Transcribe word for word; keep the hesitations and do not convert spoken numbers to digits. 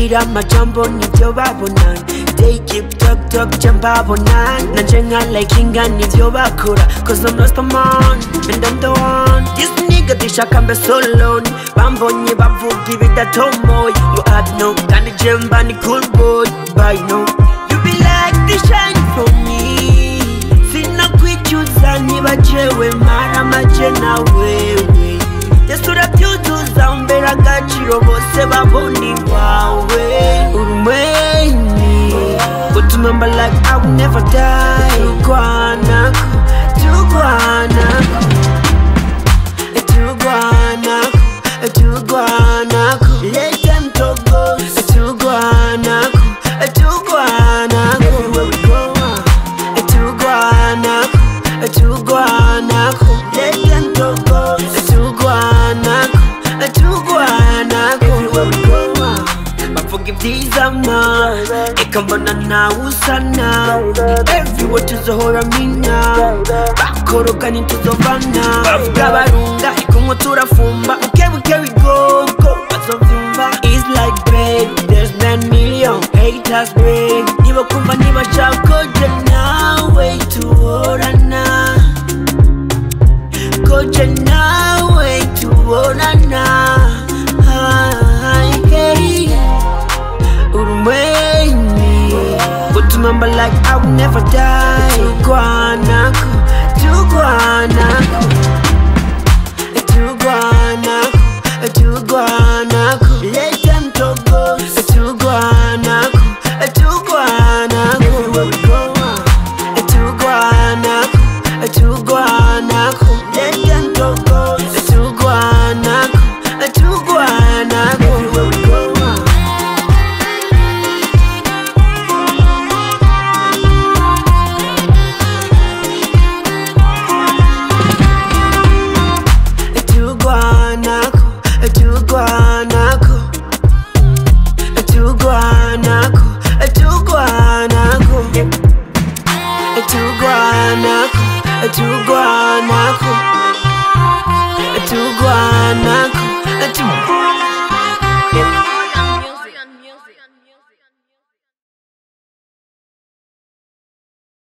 Bagira majambo nivyo babona. They keep talk talk jambabona. Nanjenga like inga nivyo bakura. Cause I'm lost a man and I'm the one. This nigga dishaka so alone. Bambonye bavugi bidatomoy. You had no kani jemba ni cool boy. But no, you be like the shine for me. Sina kwichuza nibajewe mara maje na wewe. Yesura byuzuza umbera agaciro bose baboni wawe. Urumweni utuma like I will never die. Turwanako, Turwanako, Turwanako, Turwanako. Let them talk go. Turwanako, Turwanako. Everywhere we go, Turwanako, Turwanako. Let them talk go. Turwanako, Turwanako. Everywhere we go, forgive these ama. Ikambana na usana. Everywhere tuzohora mina. Bakoroka nituzovana. Bavuga barunga ikumwe turafumba. Okay, okay, we go, go. Bazovimba. It's like babe, there's nine million haters break. Niba kumva niba chakoje nawe tuorana. Koje nawe tuorana. Remember like I will never die. Turwanako, Turwanako, Turwanako, Turwanako. Let them talk go. Turwanako, Turwanako. Everywhere we go, Turwanako, Turwanako. Let them talk go. Turwanako, Turwanako. Everywhere we go. Turwanako, Turwanako, Turwanako, Turwanako, Turwanako, Turwanako, Turwanako.